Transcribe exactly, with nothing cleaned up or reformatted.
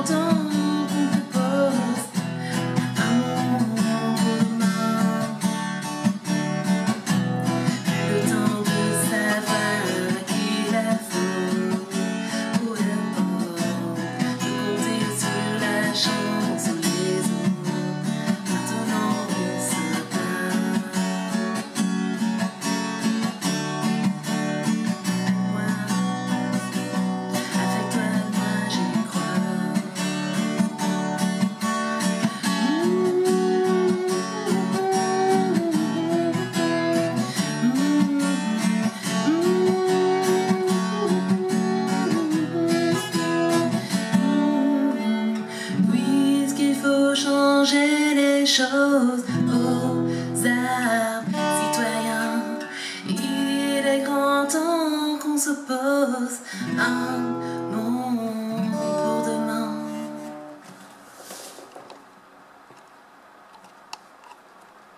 grand temps qu'on propose un monde commun. Le temps de savoir qui la faut ou importe de compter sur la chance ou les autres. Maintenant on se bat. Moi, avec toi, moi j'y crois. Puisqu'il faut changer les choses aux arbres citoyens, il est grand temps qu'on s'oppose un